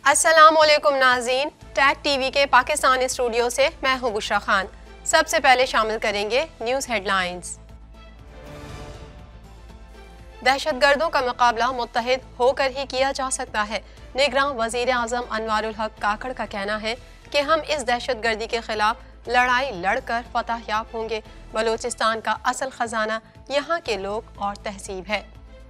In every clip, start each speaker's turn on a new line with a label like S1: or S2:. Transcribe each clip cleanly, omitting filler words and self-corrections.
S1: السلام علیکم ناظرین، ٹیک ٹی وی کے پاکستان اسٹوڈیو سے میں ہوں بشرا خان۔ سب سے پہلے شامل کریں گے نیوز ہیڈ لائنز۔ دہشت گردوں کا مقابلہ متحد ہو کر ہی کیا جا سکتا ہے۔ نگراں وزیر اعظم انوار الحق کاکڑ کا کہنا ہے کہ ہم اس دہشت گردی کے خلاف لڑائی لڑ کر فتح یاب ہوں گے۔ بلوچستان کا اصل خزانہ یہاں کے لوگ اور تہذیب ہے۔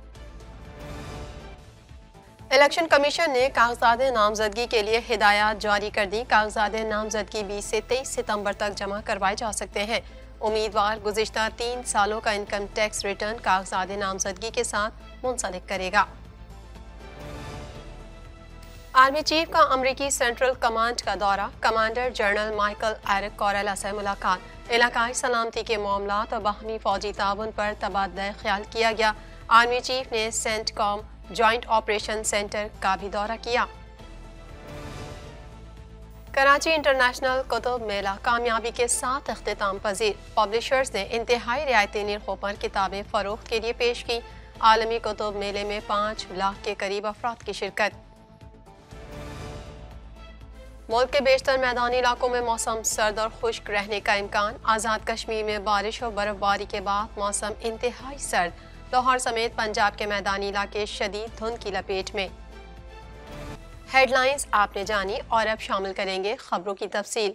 S1: الیکشن کمیشن نے کاغذات نامزدگی کے لیے ہدایات جاری کر دی۔ کاغذات نامزدگی 20 سے 23 ستمبر تک جمع کروائے جا سکتے ہیں۔ امیدوار گزشتہ 3 سالوں کا انکم ٹیکس ریٹرن کاغذات نامزدگی کے ساتھ منسلک کرے گا۔ آرمی چیف کا امریکی سینٹرل کمانڈ کا دورہ، commander general Michael Erik Kurilla سے ملاقات۔ علاقائی سلامتی کے معاملات اور باہمی فوجی تعاون پر تبادلہ خیال کیا گیا۔ آرمی چیف نے CENTCOM joint operation centre کا بھی دورہ کیا۔ کراچی انٹرنیشنل کتب میلہ کامیابی کے ساتھ اختتام پذیر۔ پبلشرز نے انتہائی رعایتی نرخوں پر کتابیں فروخت کے لیے پیش کی۔ عالمی کتب میلے میں 5 لاکھ کے قریب افراد کی شرکت۔ ملک کے بیشتر میدانی علاقوں میں موسم سرد اور خشک رہنے کا امکان۔ آزاد کشمیر میں بارش اور برف باری کے بعد موسم انتہائی سرد۔ لاہور سمیت پنجاب کے میدانی علاقے شدید دھند کی لپیٹ میں۔ ہیڈ لائنز آپ نے جانی اور اب شامل کریں گے خبروں کی تفصیل۔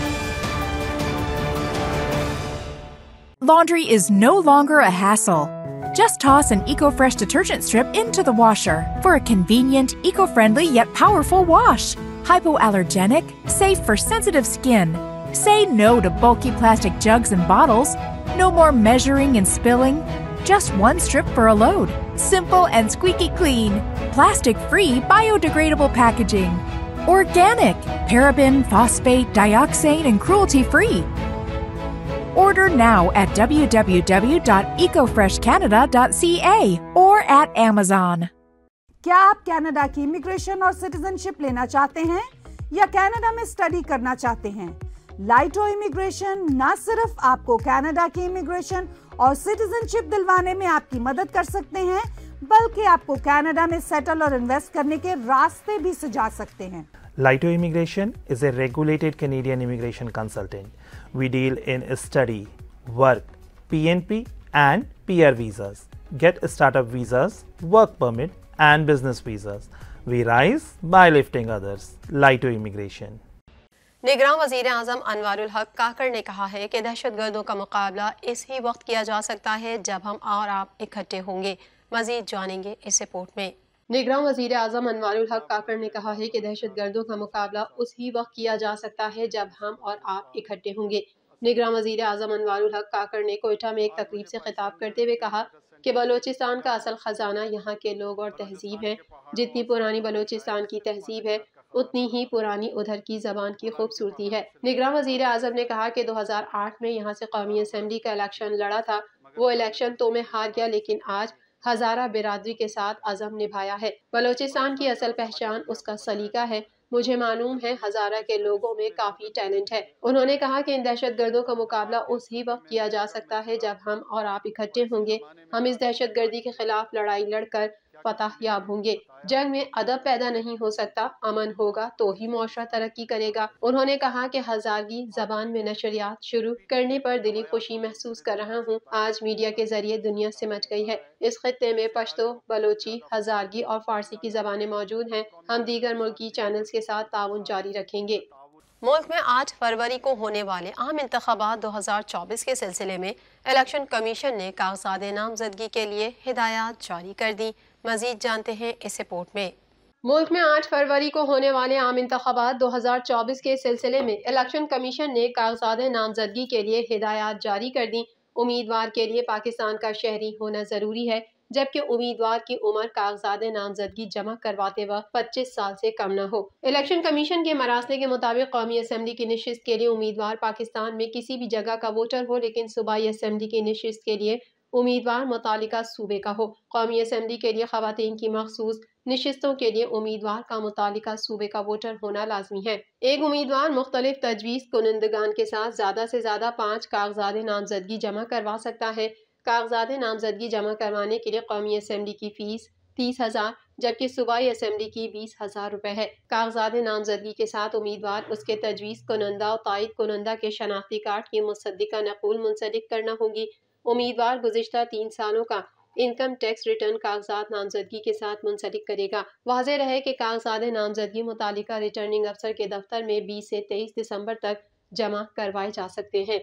S2: Laundry is no longer a hassle. Just toss an EcoFresh detergent strip into the washer for a convenient, eco-friendly yet powerful wash. Hypoallergenic, safe for sensitive skin. Say no to bulky plastic jugs and bottles. No more measuring and spilling. Just one strip for a load. Simple and squeaky clean. Plastic-free, biodegradable packaging. Organic, paraben, phosphate, dioxane, and cruelty-free. Order now at www.ecofreshcanada.ca or at Amazon.
S3: کیا آپ Canada کی immigration اور citizen شپ لینا چاہتے ہیں یا Canada میں study کرنا چاہتے ہیں؟ لائٹو امیگریشن نہ صرف آپ کو کینیڈا کی امیگریشن اور سٹیزن شپ دلوانے میں آپ کی مدد کر سکتے ہیں بلکہ آپ کو کینیڈا میں سیٹل اور انویسٹ کرنے کے راستے بھی سجا سکتے ہیں۔
S4: Laito Immigration is a regulated Canadian immigration consultant. We deal in study, work, PNP and PR visas, get startup visas, work permit and business visas. We rise by lifting others. Laito Immigration.
S1: نگراں وزیر اعظم انوار الحق کاکڑ نے کہا ہے کہ دہشت گردوں کا مقابلہ اس ہی وقت کیا جا سکتا ہے جب ہم اور آپ اکٹھے ہوں گے۔ مزید جانیں گے اس رپورٹ میں۔ نگراں وزیر اعظم انوار الحق کاکڑ نے کہا ہے کہ دہشت گردوں کا مقابلہ اس ہی وقت کیا جا سکتا ہے جب ہم اور آپ اکٹھے ہوں گے۔ نگراں وزیر اعظم انوار الحق کاکڑ نے کوئٹہ میں ایک تقریب سے خطاب کرتے ہوئے کہا کہ بلوچستان کا اصل خزانہ یہاں کے لوگ اور تہذیب ہے۔ جتنی پرانی بلوچستان کی تہذیب ہے اتنی ہی پرانی ادھر کی زبان کی خوبصورتی ہے۔ نگراں وزیر اعظم نے کہا کہ 2008 میں یہاں سے قومی اسمبلی کا الیکشن لڑا تھا۔ وہ الیکشن تو میں ہار گیا لیکن آج ہزارہ برادری کے ساتھ عزم نبھایا ہے۔ بلوچستان کی اصل پہچان اس کا سلیقہ ہے۔ مجھے معلوم ہے ہزارہ کے لوگوں میں کافی ٹیلنٹ ہے۔ انہوں نے کہا کہ ان دہشت گردوں کا مقابلہ اس ہی وقت کیا جا سکتا ہے جب ہم اور آپ اکٹھے ہوں گے۔ ہم اس دہشت گردی کے خلاف لڑائی لڑ کر فتح یاب ہوں گے۔ جنگ میں ادب پیدا نہیں ہو سکتا، امن ہوگا تو ہی معاشرہ ترقی کرے گا۔ انہوں نے کہا کہ ہزارگی زبان میں نشریات شروع کرنے پر دلی خوشی محسوس کر رہا ہوں۔ آج میڈیا کے ذریعے دنیا سمٹ گئی ہے۔ اس خطے میں پشتو، بلوچی، ہزارگی اور فارسی کی زبانیں موجود ہیں۔ ہم دیگر ملکی چینلز کے ساتھ تعاون جاری رکھیں گے۔ ملک میں 8 فروری کو ہونے والے عام انتخابات 2024 کے سلسلے میں الیکشن کمیشن نے کاغذات نامزدگی کے لیے ہدایات جاری کر دی۔ مزید جانتے ہیں اس رپورٹ میں۔ ملک میں 8 فروری کو ہونے والے عام انتخابات 2024 کے سلسلے میں الیکشن کمیشن نے کاغذات نامزدگی کے لیے ہدایات جاری کر دی۔ امیدوار کے لیے پاکستان کا شہری ہونا ضروری ہے جبکہ امیدوار کی عمر کاغذات نامزدگی جمع کرواتے وقت 25 سال سے کم نہ ہو۔ الیکشن کمیشن کے مراسلے کے مطابق قومی اسمبلی کی نشست کے لیے امیدوار پاکستان میں کسی بھی جگہ کا ووٹر ہو لیکن صوبائی اسمبلی کی نشست کے لیے امیدوار متعلقہ صوبے کا ہو۔ قومی اسمبلی کے لیے خواتین کی مخصوص نشستوں کے لیے امیدوار کا متعلقہ صوبے کا ووٹر ہونا لازمی ہے۔ ایک امیدوار مختلف تجویز کنندگان کے ساتھ زیادہ سے زیادہ 5 کاغذات نامزدگی جمع کروا سکتا ہے۔ کاغذات نامزدگی جمع کروانے کے لیے قومی اسمبلی کی فیس 30,000 جبکہ صوبائی اسمبلی کی 20,000 روپے ہے۔ کاغذات نامزدگی کے ساتھ امیدوار اس کے تجویز کنندہ اور تائید کنندہ کے شناختی کارڈ کی مصدقہ نقول منسلک کرنا ہوگی۔ امیدوار گزشتہ 3 سالوں کا انکم ٹیکس ریٹرن کاغذات نامزدگی کے ساتھ منسلک کرے گا۔ واضح رہے کہ کاغذات نامزدگی متعلقہ ریٹرننگ افسر کے دفتر میں 20 سے 23 دسمبر تک جمع کروائے جا سکتے ہیں۔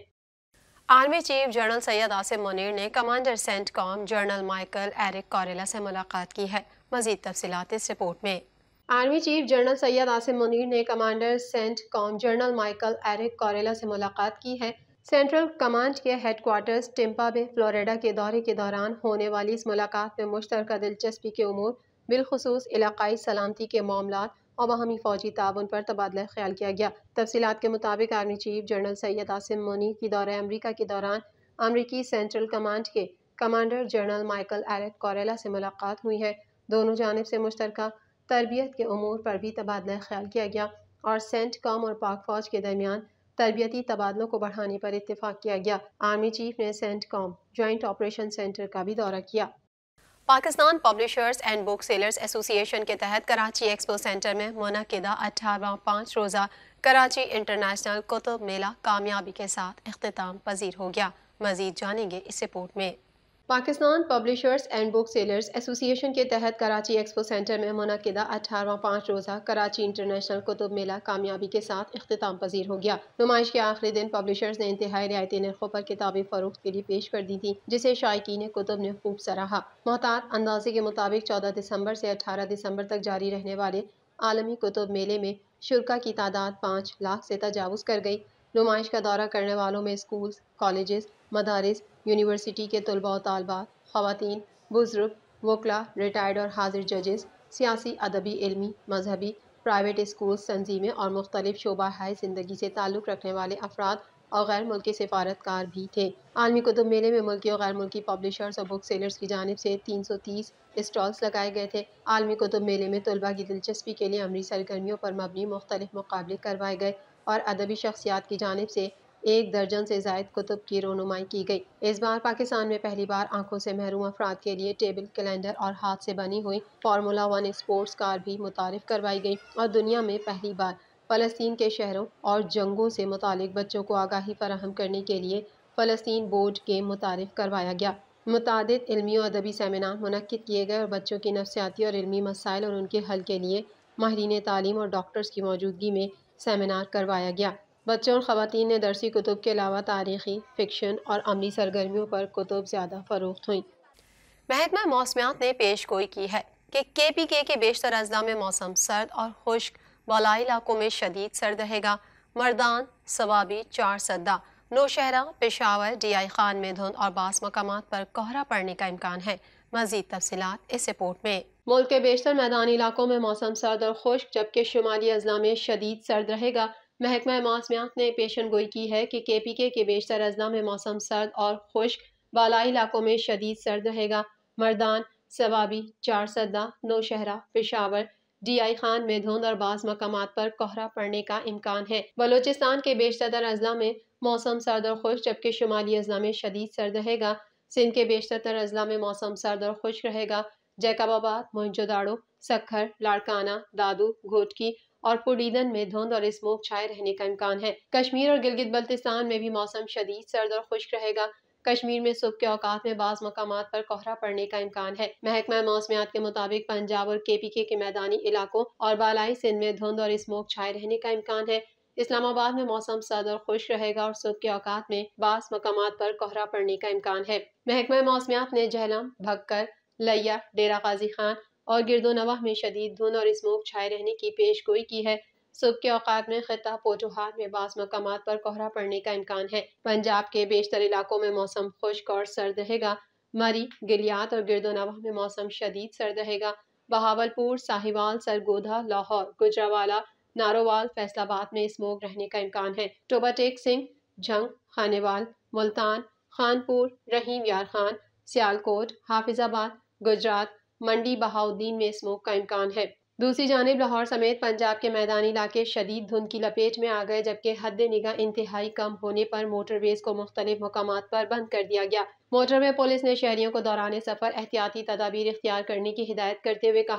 S1: Army chief general Syed Asim Munir نے commander CENTCOM general Michael Erik Kurilla سے ملاقات کی ہے۔ مزید تفصیلات اس رپورٹ میں۔ Army chief general Syed Asim Munir نے commander CENTCOM general Michael Erik Kurilla سے ملاقات کی ہے۔ سینٹرل کمانڈ کے headquarters Tampa Bay Florida کے دورے کے دوران ہونے والی اس ملاقات میں مشترکہ دلچسپی کے امور بالخصوص علاقائی سلامتی کے معاملات اور باہمی فوجی تعاون پر تبادلہ خیال کیا گیا۔ تفصیلات کے مطابق army chief general Syed Asim Munir کی دورہ امریکہ کے دوران امریکی سینٹرل کمانڈ کے commander general Michael Erik Kurilla سے ملاقات ہوئی ہے۔ دونوں جانب سے مشترکہ تربیت کے امور پر بھی تبادلہ خیال کیا گیا اور سینٹ کام اور پاک فوج کے درمیان تربیتی تبادلوں کو بڑھانے پر اتفاق کیا گیا۔ آرمی چیف نے CENTCOM joint operation centre کا بھی دورہ کیا۔ Pakistan publishers and booksellers association کے تحت کراچی ایکسپو سینٹر میں منعقدہ 18واں 5 روزہ کراچی انٹرنیشنل کتب میلہ کامیابی کے ساتھ اختتام پذیر ہو گیا۔ مزید جانیں گے اس رپورٹ میں۔ Pakistan publishers and booksellers association کے تحت کراچی ایکسپو سینٹر میں منعقدہ 18واں 5 روزہ کراچی انٹرنیشنل کتب میلہ کامیابی کے ساتھ اختتام پذیر ہو گیا۔ نمائش کے آخری دن پبلشرز نے انتہائی رعایتی نرخوں پر کتابیں فروخت کے لیے پیش کر دی تھیں، جسے شائقین کتب نے خوب سراہا۔ محتاط اندازے کے مطابق 14 دسمبر سے 18 دسمبر تک جاری رہنے والے عالمی کتب میلے میں شرکا کی تعداد 5 لاکھ سے تجاوز کر گئی۔ نمائش کا دورہ کرنے والوں میں اسکولز، کالجز، مدارس، یونیورسٹی کے طلباء و طالبات، خواتین، بزرگ، وکلاء، ریٹائرڈ اور حاضر ججز، سیاسی، ادبی، علمی، مذہبی، پرائیویٹ اسکولز، تنظیمیں اور مختلف شعبہ زندگی سے تعلق رکھنے والے افراد اور غیر ملکی سفارتکار بھی تھے۔ عالمی کتب میلے میں ملکی اور غیر ملکی پبلشرز اور بک سیلرز کی جانب سے 330 اسٹالز لگائے گئے تھے۔ عالمی کتب میلے میں طلباء کی دلچسپی کے لیے عملی سرگرمیوں پر مبنی مختلف مقابلے کروائے گئے اور ادبی شخصیات کی جانب سے 1 درجن سے زائد کتب کی رونمائی کی گئی۔ اس بار پاکستان میں پہلی بار آنکھوں سے محروم افراد کے لیے ٹیبل کیلنڈر اور ہاتھ سے بنی ہوئی فارمولا 1 اسپورٹس کار بھی متعارف کروائی گئی اور دنیا میں پہلی بار فلسطین کے شہروں اور جنگوں سے متعلق بچوں کو آگاہی فراہم کرنے کے لیے فلسطین بورڈ گیم متعارف کروایا گیا۔ متعدد علمی و ادبی سیمینار منعقد کیے گئے اور بچوں کی نفسیاتی اور علمی مسائل اور ان کے حل کے لیے ماہرین تعلیم اور ڈاکٹرز کی موجودگی میں سیمینار کروایا گیا۔ بچوں اور خواتین نے درسی کتب کے علاوہ تاریخی، فکشن اور عملی سرگرمیوں پر کتب زیادہ فروخت ہوئیں۔ محکمہ موسمیات نے پیش گوئی کی ہے کہ KPK کے بیشتر اضلاع میں موسم سرد اور خشک، بالائی علاقوں میں شدید سرد رہے گا۔ مردان، صوابی، چارسدہ، نوشہرہ، پشاور، DI خان میں دھند اور بعض مقامات پر کہرا پڑنے کا امکان ہے۔ مزید تفصیلات اس رپورٹ میں۔ ملک کے بیشتر میدانی علاقوں میں موسم سرد اور خشک جبکہ شمالی اضلاع میں شدید سرد رہے گا۔ محکمہ موسمیات نے پیشن گوئی کی ہے کہ KPK کے بیشتر اضلاع میں موسم سرد اور خشک، بالائی علاقوں میں شدید سرد رہے گا۔ مردان، صوابی، چارسدہ، نوشہرہ، پشاور، DI خان میں دھند اور بعض مقامات پر کہرا پڑنے کا امکان ہے۔ بلوچستان کے بیشتر اضلاع میں موسم سرد اور خشک جبکہ شمالی اضلاع میں شدید سرد رہے گا۔ سندھ کے بیشتر اضلاع میں موسم سرد اور خشک رہے گا۔ جیکب آباد، موہنجو داڑو، سکھر، لاڑکانہ، دادو، گھوٹکی اور پوڈیدن میں دھند اور اسموگ چھائے رہنے کا امکان ہے۔ کشمیر اور گلگت بلتستان میں بھی موسم شدید سرد اور خشک رہے گا۔ کشمیر میں صبح کے اوقات میں بعض مقامات پر کہرا پڑنے کا امکان ہے۔ محکمہ موسمیات کے مطابق پنجاب اور KPK کے میدانی علاقوں اور بالائی سندھ میں دھند اور اسموگ چھائے رہنے کا امکان ہے۔ اسلام آباد میں موسم سرد اور خشک رہے گا اور صبح کے اوقات میں بعض مقامات پر کہرا پڑنے کا امکان ہے۔ محکمہ موسمیات نے جہلم، بھکر، لیا، ڈیرہ غازی خان اور گرد و نواح میں شدید دھند اور اسموگ چھائے رہنے کی پیش گوئی کی ہے۔ صبح کے اوقات میں خطہ پوٹوہار میں بعض مقامات پر کہرا پڑنے کا امکان ہے۔ پنجاب کے بیشتر علاقوں میں موسم خشک اور سرد رہے گا۔ مری، گلیات اور گرد و نواح میں موسم شدید سرد رہے گا۔ بہاولپور، ساہیوال، سرگودھا، لاہور، گجرانوالہ، نارووال، فیصل آباد میں اسموگ رہنے کا امکان ہے۔ ٹوبہ ٹیک سنگھ، جھنگ، خانیوال، ملتان، خانپور، رحیم یار خان، سیالکوٹ، حافظ آباد، گجرات، منڈی بہاؤدین میں اسموگ کا امکان ہے۔ دوسری جانب لاہور سمیت پنجاب کے میدانی علاقے شدید دھند کی لپیٹ میں آ گئے جبکہ حد نگاہ انتہائی کم ہونے پر موٹر ویز کو مختلف مقامات پر بند کر دیا گیا۔ موٹر وے پولیس نے شہریوں کو دوران سفر احتیاطی تدابیر اختیار کرنے کی ہدایت کرتے ہوئے کہا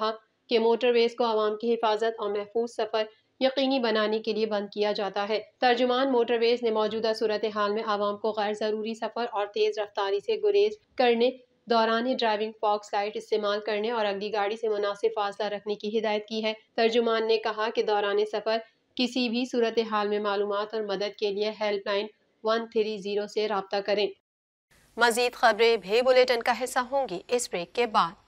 S1: کہ موٹر ویز کو عوام کی حفاظت اور محفوظ سفر یقینی بنانے کے لیے بند کیا جاتا ہے۔ ترجمان موٹر ویز نے موجودہ صورتحال میں عوام کو غیر ضروری سفر اور تیز رفتاری سے گریز کرنے، دوران ڈرائیونگ فاکس لائٹ استعمال کرنے اور اگلی گاڑی سے مناسب فاصلہ رکھنے کی ہدایت کی ہے۔ ترجمان نے کہا کہ دوران سفر کسی بھی صورتحال میں معلومات اور مدد کے لیے ہیلپ لائن 130 سے رابطہ کریں۔ مزید خبریں بھی بلیٹن کا حصہ ہوں گی اس بریک کے بعد۔